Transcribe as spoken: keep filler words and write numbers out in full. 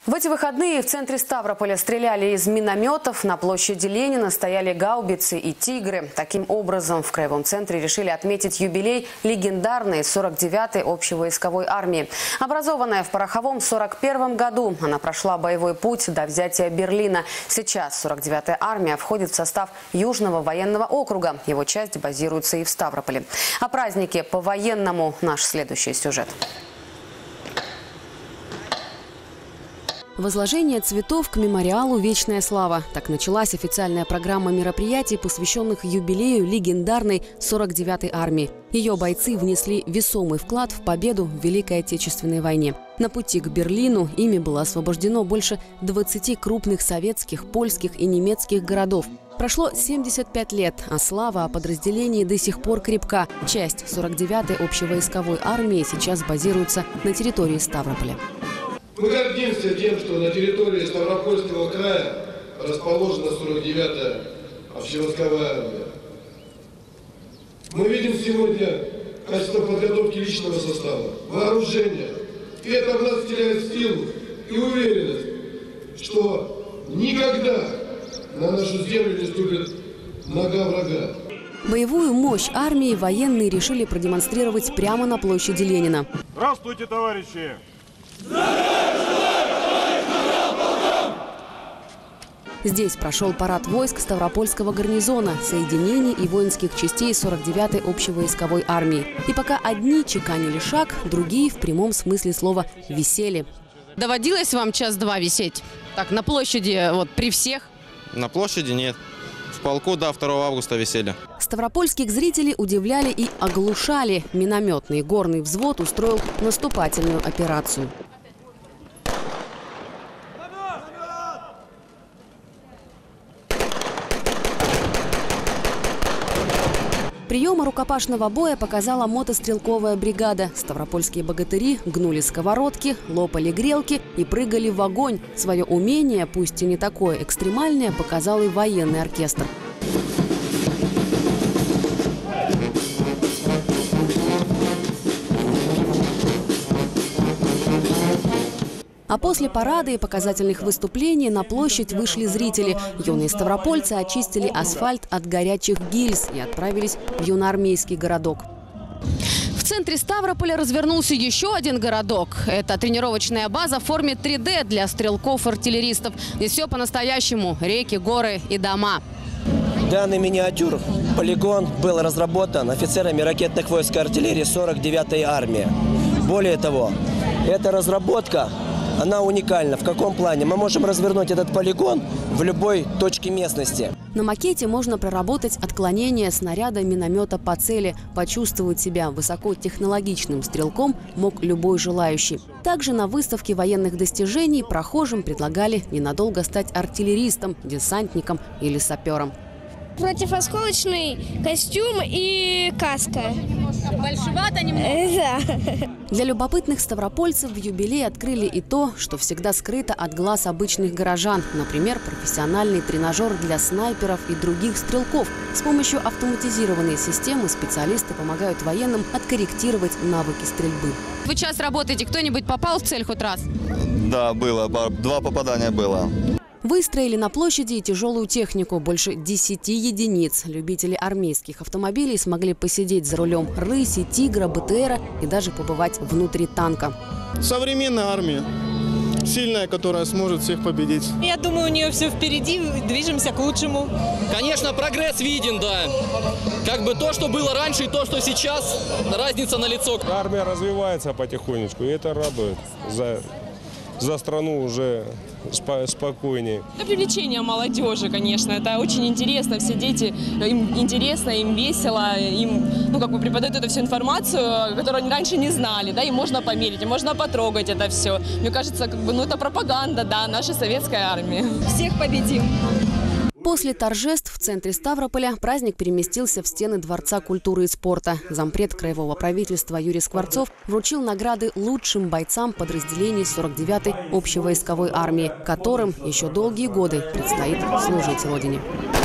В эти выходные в центре Ставрополя стреляли из минометов, на площади Ленина стояли гаубицы и тигры. Таким образом, в краевом центре решили отметить юбилей легендарной сорок девятой общевойсковой армии. Образованная в пороховом сорок первом году, она прошла боевой путь до взятия Берлина. Сейчас сорок девятая армия входит в состав Южного военного округа. Его часть базируется и в Ставрополе. О празднике по-военному наш следующий сюжет. Возложение цветов к мемориалу «Вечная слава». Так началась официальная программа мероприятий, посвященных юбилею легендарной сорок девятой армии. Ее бойцы внесли весомый вклад в победу в Великой Отечественной войне. На пути к Берлину ими было освобождено больше двадцати крупных советских, польских и немецких городов. Прошло семьдесят пять лет, а слава о подразделении до сих пор крепка. Часть сорок девятой общевойсковой армии сейчас базируется на территории Ставрополя. Мы гордимся тем, что на территории Ставропольского края расположена сорок девятая общевойсковая армия. Мы видим сегодня качество подготовки личного состава, вооружения. И это в нас вселяет силу и уверенность, что никогда на нашу землю не ступит нога врага. Боевую мощь армии военные решили продемонстрировать прямо на площади Ленина. Здравствуйте, товарищи! Здесь прошел парад войск Ставропольского гарнизона, соединений и воинских частей сорок девятой общевойсковой армии. И пока одни чеканили шаг, другие в прямом смысле слова висели. Доводилось вам час-два висеть? Так, на площади, вот, при всех? На площади нет. В полку, да, второго августа висели. Ставропольских зрителей удивляли и оглушали. Минометный горный взвод устроил наступательную операцию. Приемы рукопашного боя показала мотострелковая бригада. Ставропольские богатыри гнули сковородки, лопали грелки и прыгали в огонь. Свое умение, пусть и не такое экстремальное, показал и военный оркестр. А после парада и показательных выступлений на площадь вышли зрители. Юные ставропольцы очистили асфальт от горячих гильз и отправились в юноармейский городок. В центре Ставрополя развернулся еще один городок. Это тренировочная база в форме три дэ для стрелков-артиллеристов. Здесь все по-настоящему – реки, горы и дома. Данный миниатюр полигон был разработан офицерами ракетных войск и артиллерии сорок девятой армии. Более того, эта разработка, она уникальна. В каком плане? Мы можем развернуть этот полигон в любой точке местности. На макете можно проработать отклонение снаряда миномета по цели. Почувствовать себя высокотехнологичным стрелком мог любой желающий. Также на выставке военных достижений прохожим предлагали ненадолго стать артиллеристом, десантником или сапером. Противосколочный костюм и каска. Большевато немного? Да. Для любопытных ставропольцев в юбилей открыли и то, что всегда скрыто от глаз обычных горожан. Например, профессиональный тренажер для снайперов и других стрелков. С помощью автоматизированной системы специалисты помогают военным откорректировать навыки стрельбы. Вы час работаете, кто-нибудь попал в цель хоть раз? Да, было. Два попадания было. Выстроили на площади и тяжелую технику. Больше десяти единиц. Любители армейских автомобилей смогли посидеть за рулем рыси, тигра, бэ тэ эра и даже побывать внутри танка. Современная армия. Сильная, которая сможет всех победить. Я думаю, у нее все впереди, движемся к лучшему. Конечно, прогресс виден, да. Как бы то, что было раньше, и то, что сейчас, разница налицо. Армия развивается потихонечку, и это радует. За, за страну уже спо спокойнее. Для привлечения молодежи, конечно, это очень интересно. Все дети, им интересно, им весело, им, ну, как бы преподают эту всю информацию, которую они раньше не знали, да, и можно померить, и можно потрогать это все. Мне кажется, как бы, ну, это пропаганда, да, нашей советской армии. Всех победим! После торжеств в центре Ставрополя праздник переместился в стены Дворца культуры и спорта. Зампред краевого правительства Юрий Скворцов вручил награды лучшим бойцам подразделений сорок девятой общевойсковой армии, которым еще долгие годы предстоит служить Родине.